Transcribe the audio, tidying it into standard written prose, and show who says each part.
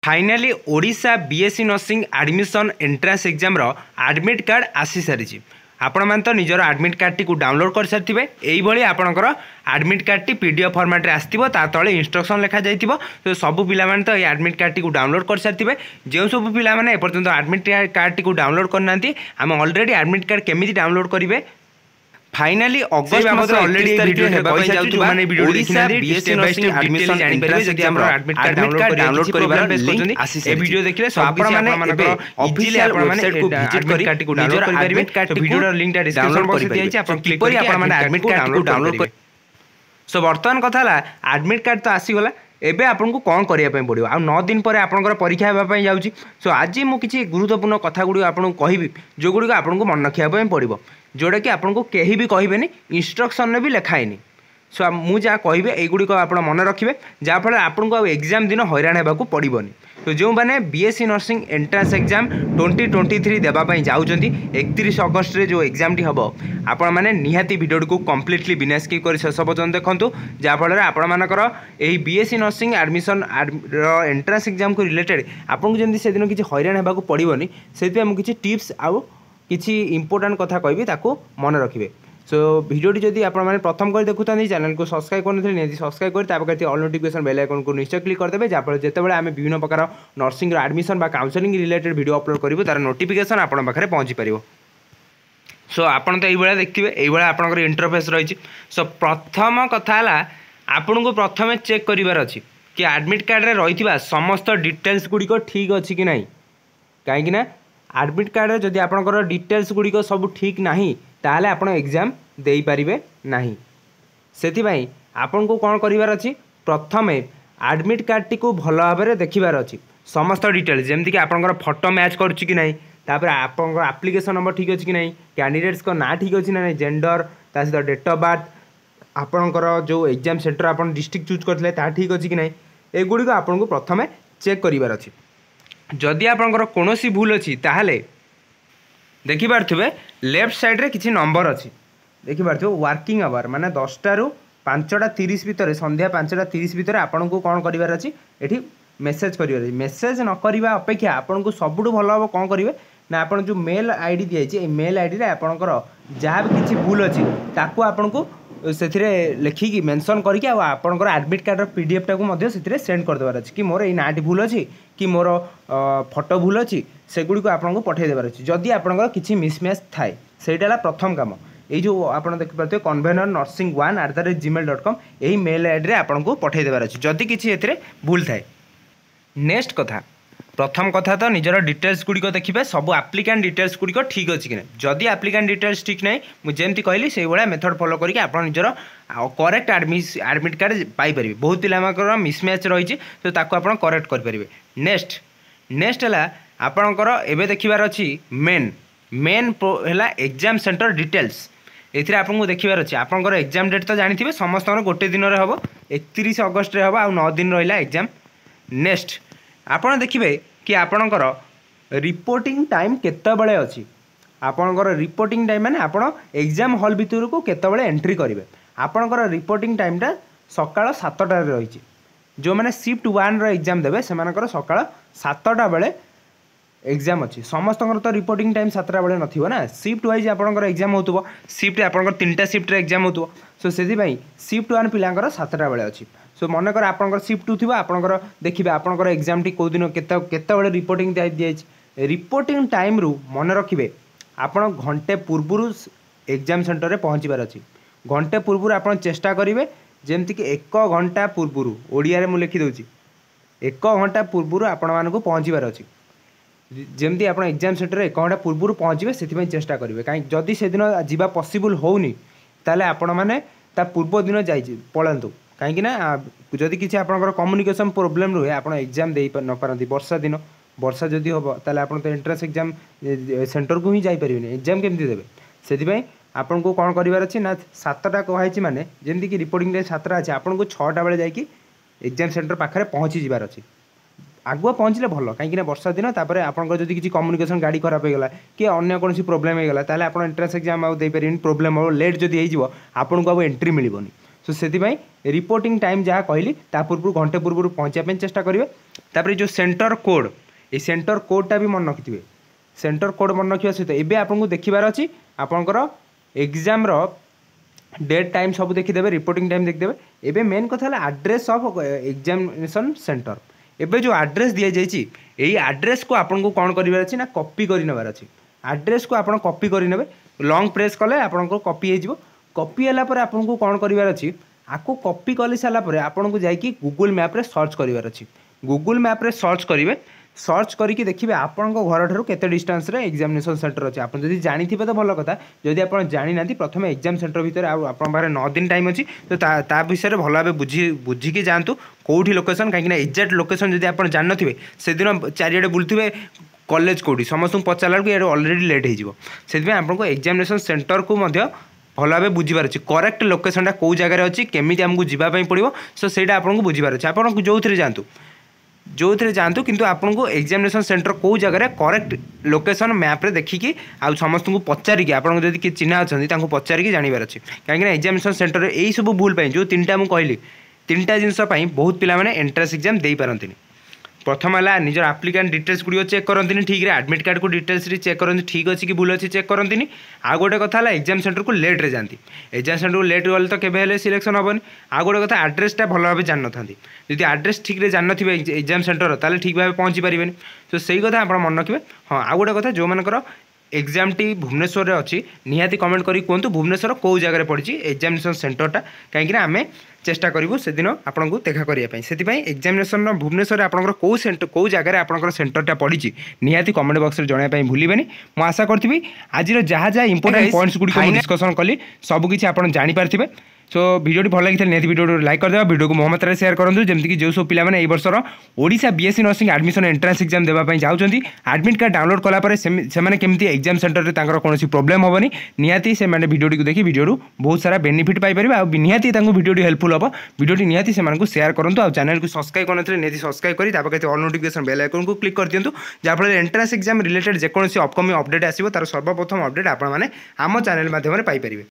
Speaker 1: Finally Odisha BSc nursing admission entrance exam रो admit card आसी सारी आपण मैंने तो निजर एडमिट कार्ड टी डाउनलोड कर सारी यही आपणकर एडमिट कार्ड टी पीडीएफ फॉर्मेट आसो तले इंस्ट्रक्शन लिखा जाइए तो सब पिला तो ये एडमिट कार्ड टी डाउनलोड कर सारी जो सब पिला एपर्तंत एडमिट कार्ड टी डाउनलोड करना आम ऑलरेडी एडमिट कार्ड केमी डाउनलोड करेंगे फाइनाली अगस्त मास ऑलरेडी वीडियो हेबा पई जाउछु माने वीडियो देखिनादी बीएससी नर्सिंग एडमिशन जानि परिबे जदि हमर एडमिट कार्ड डाउनलोड करिबार बेस करछन्ती ए वीडियो देखिले सब आपण माने ऑफिशियल आपण माने विजिट करी कार्ड को डाउनलोड करि परिबे तो वीडियो लिंक टा डिस्क्रिप्शन बॉक्स दिया अछि आपण क्लिक करी आपण माने एडमिट कार्ड को डाउनलोड कर सो वर्तमान कथा ला एडमिट कार्ड तो आसी गला एबे आपन को कोन करिया पय पड़ियो आ 9 दिन पर आपनकर परीक्षा हेबा पय जाउची सो आज मु किछि गुरुत्वपूर्ण कथा गुडी आपन को कहिबी जो गुडी आपन को मन रखिया पय पड़िबो जोड़ा कि आपको कहीं भी कहबेनि इंस्ट्रक्शन में भी लिखाएनि सो मु जहाँ कहे यहीगुड़िक आप मन रखिए जहाँफल आपको एग्जाम दिन हैरान होगा पड़ोनी तो जो मैंने बीएससी नर्सिंग एंट्रांस एग्जाम 2023 देवाई जाऊँच 31 अगस्त जो एग्जाम टी हम आपण मैंने निहाती वीडियो को कम्प्लीटली बिना स्किप कर शेष पर्यटन देखूँ जहाँफल आपणकर यही BSc nursing admission entrance exam को रिलेटेड आपको जमी से दिन किसी हैरान होगा पड़ोनी से मुझे टिप्स आउ किसी इंपोर्टाट कथा कहबी ताको मन रखिए सो भिडियोटी जदि आप प्रथम कर देखुता चैनल को सब्सक्राइब करते सब्सक्राइब कर ऑल नोटिफिकेशन बेल आइकन को निश्चय क्लिक करदे जहाँफल जितेबाला आम विभिन्न प्रकार नर्सिंग एडमिशन बा काउंसलिंग रिलेटेड वीडियो अपलोड करूँ तार नोटिफिकेशन आप पाखे पहुँची पार सो आपड़ तो ये देखिए ये आपंकर इंटरफेस रही सो प्रथम कथा आपन को प्रथम चेक करार अच्छी कि एडमिट कार्ड रही समस्त डिटेल्स गुड़िक ठीक अच्छी कि ना कहीं एडमिट कार्ड जदि आपंकर डिटेल्स गुड़िक सब ठीक नहीं ताहले आपण एग्जाम दे पारिबे नहीं सेथिबाई आपन को कौन करिवार अछि प्रथमे एडमिट कार्ड टी को भल भाव में देखिबार अछि समस्त डिटेल्स जेमति कि आपनकर फोटो मैच करूछि कि नहीं तापर आपनकर एप्लिकेशन नंबर ठीक अछि कि नहीं कैंडिडेट्स को ना ठीक अछि ना नहीं जेंडर ता सहित डेट ऑफ बर्थ आपनकर जो एग्जाम सेंटर आपन डिस्ट्रिक्ट चूज करथिले ता ठीक अछि कि नहीं एगुडी को आपन को प्रथमे चेक करिवार अछि जदि आपनकर कोनोसी भूल अछि ताहले देखि पारथुबे लेफ्ट साइड रे किछि नंबर अछि देखि पारथुबे वर्किंग आवर माने 10टा रु 5:30 भितर संध्या 5:30 भितर आपन को कोन करिवार अछि एठी मेसेज करिवार अछि मेसेज न करिवा अपेक्षा आपन को सबुठु भलो हो कोन करिवे ना आपन जो मेल आईडी दिया अछि ए मेल आईडी रे आपनकर जहा भी किछि भूल अछि ताकू आपन को सेथिरे लिखिकी मेंशन करके आपनकर एडमिट कार्ड पीडीएफ टाकू मध्ये सेथिरे सेंड कर देबार अछि कि मोर ए नाटी भूल अछि कि मोर फोटो भूल अछि सेगुडी को आपन को पठै देबार अछि जदि आपनकर किछि मिसमैच थाए सेटाला प्रथम काम ए जो आपन देखि पाते कन्वेनर nursing1@gmail.com एही मेल आईडी रे आपन को पठै देबार अछि जदि किछि एथिरे भूल थाए नेक्स्ट कथा प्रथम कथा तो निजर डिटेल्स गुड़िक देखिए सब एप्लिकेंट डिटेल्स गुड़िक ठीक अच्छी कि जदि एप्लिकेंट डिटेल्स ठीक ना मुझे कहली से भाया मेथड फॉलो करके आप निजर करेक्ट एडमिट कार्ड पाइपर बहुत पिला मिसमैच रही तो ताको आप करेक्ट करेंगे नेक्स्ट नेक्स्ट है आपणकर एवं देखार अच्छी मेन मेन है एग्जाम सेंटर डिटेल्स एथिरे आपको देखार अच्छे आपंकर एग्जाम डेट तो जानी समस्त गोटे दिन में हम 31 अगस्त हम आ 9 दिन रहा एग्जाम नेक्स्ट आपण देखिए कि आपणकर रिपोर्टिंग टाइम केतबेले अछि आपणकर रिपोर्टिंग टाइम माने आपण एग्जाम हॉल भितर को केतबेले एंट्री करेंगे आपणकर रिपोर्टिंग टाइमटा सकाळ 7टा रही जो मैंने शिफ्ट 1 रो एग्जाम देवे सेमानकर सकाळ 7टा बेले एग्जाम अच्छी समस्त तो रिपोर्टिंग टाइम 7टा बेले नथिबो ना शिफ्ट वाइज आपणकर एग्जाम होतुबो शिफ्ट आपणकर 3टा शिफ्ट रे एग्जाम होतुबो सो सेति भाई शिफ्ट 1 पिलांकर 7टा बेले अच्छी सो मनकर आपंकर शिफ्ट 2 थिबा आपंकर देखिबे आपंकर एग्जाम टी को दिन केते रिपोर्टिंग दिया रिपोर्टिंग टाइम रु मन रखिबे आपण घंटे पूर्वरु एग्जाम सेंटर रे पहुँचबार अछि घंटे पूर्वरु आपण चेष्टा करिवे जेमति कि 1 घंटा पूर्वरु ओडिया रे मु लिखि दोछि 1 घंटा पूर्वरु आपण मानको पहुँचबार अछि जेमति आपण एग्जाम सेंटर रे 1 घंटा पूर्वरु पहुँचबे सेति चेष्टा करिवे काई जदि से दिन जीवा पॉसिबल होउनी ताले आपण माने ता पूर्व दिन जाई पळंतु कहीं जदि किसी आपंकर कम्युनिकेशन प्रोब्लेम रुहे आप एग्जाम दे न पारती वर्षा दिन वर्षा जदि हम ताले आप एंट्रेंस एग्जाम सेंटर को ही जापर एग्जाम केमती देवे से आपन को कौन करार अच्छे ना 7टा कहुई माने जमीक कि रिपोर्टिंग टाइम 7टा अच्छे आपन को 6टा बेले जाकि एग्जाम सेंटर पाखे पहुँची जबार अच्छे आगुआ पहुँचले भल कहीं वर्षा दिन तापर आपंकर जदि किसी कम्युनिकेशन गाड़ी खराब होगा कि अन्य कौन प्रोब्लेम होगा ताले आप एंट्रेंस एग्जाम आईपारे प्रोब्लेम हम लेट जदि आपन को एंट्री मिलबनी सो से रिपोर्टिंग टाइम जहाँ कहली ता पूर्व घंटे पूर्व पहुँचा चेष्टा करेंगे तापर जो सेंटर कोड ये सेंटर कोडटा भी मन रखिथे सेंटर कोड मन रखा सहित एवं आपको देखिबार अच्छी आपंकर एग्जाम डेट टाइम सब देखीदे रिपोर्टिंग टाइम देखिदेवे एवं मेन कथा है एड्रेस ऑफ एग्जामिनेशन सेंटर एवं जो एड्रेस दि जाइए यही एड्रेस को आपको कौन करार अच्छी ना कॉपी कर नेबार अच्छी एड्रेस को आप कॉपी करे लॉन्ग प्रेस कले आपको कॉपी हो कॉपी है आपको कौन करार अच्छी आपको कॉपी कर सारापर आपको जाकि गूगल मैप्रे सर्च करार अच्छी गूगल मैप्रे सर्च करेंगे सर्च करके देखिए आपण घर ठार के डिस्टेंस रे एग्जामिनेशन सेंटर अच्छे आप जानी तो भल कथा जदि आप जानी ना प्रथम एग्जाम सेंटर भितर आप 9 दिन टाइम अच्छी तो ता विषय भल भाव बुझिकी जातु कौटी लोकेशन कहीं एक्जाक्ट लोकेशन जब आप जान थे से दिन चारिड़े बुलूे कॉलेज कौटी समस्त पचारा बेलू ये अलरेडी लेट हो आपको एग्जामिनेशन सेंटर को भल भाव बुझीबार अच्छे करेक्ट लोकेशनटा कौ जगार अच्छी केमी आमको जावाई पड़ो सो से आपको बुझीबार अच्छे आप जो थे जातु जो थे जातु किंतु आपको एग्जामिनेशन सेंटर कौ जगह करेक्ट लोकेशन मैप्रे देखिकी आ समस्त को पचारिकी आपको जब किए चिन्ह अच्छा पचारिकी जानवर अच्छे कहीं एग्जामिनेशन सेंटर यही सब भूल जो 3टा मुझे कहली 3टा जिनस बहुत पिला एंट्रेंस एग्जाम दे पारती प्रथम है निजर आप्लिकेंट डिटेल्स गुड़ चेक करती ठीक है एडमिट कार्ड को डिटेल्स चेक करते ठीक अच्छी कि भूल अच्छी चेक करती आ गोटे कथा है एग्जाम सेंटर को लेट रे जाती एग्जाम सेंटर को लेट गले तो केवे सिलेक्शन हेनी आ गोटे कथा एड्रेसटा भल भाव जान था जब एड्रेस ठीक रे जान थे एग्जाम सेंटर ताले ठीक भाव पहुँची पारे तो सही कथा आप मन रखिए हाँ आ गोटे कथा जो मानकर एग्जाम टी भुवनेश्वर अच्छी निहाती कमेंट करी कहतु भुवनेश्वर कौ जगह पड़ी एग्जामिनेशन सेंटरटा कहीं आम चेष्टा करूँ से दिन आपको देखा करने से एग्जामिनेशन भुवनेश्वर आपंकर कौ जगह आपंकर सेंटरटा पड़ी निहाती कमेंट बॉक्स में जनवाई भूलें मुझे आशा करी आज जहाँ जहाँ इंपोर्टेंट पॉइंट्स गुड़ी डिस्कसन कली सबकि आप जानीपारे सो वीडियो भल लगी निहाती वीडियो लाइक करदे वीडियो को मो मत शेयर करूँ जमीक जो सब पाने यही वर्षर Odisha BSc nursing admission entrance exam देवाई चाहते एडमिट कार्ड डाउनलोड कलापर से केमती एग्जाम सेंटर में कौन प्रोब्लेम हेनी निहाती से वीडियो देखिए वीडियो बहुत सारा बेनिफिट पाइपर आ निहाती वीडियो हेल्पफुल हम वीडियो निहाती से शेयर करूँ आ चैनल को सब्सक्राइब करते निहाती सब्सक्राइब कर ऑल नोटिफिकेशन बेल आइकन को क्लिक कर दिंतु जहाँफल एंट्रेंस एग्जाम रिलेटेड जेकोसी अपकमिंग अपडेट आसो तार सर्वप्रथम अपडेट आपने आम चैनल माध्यम पाइपर।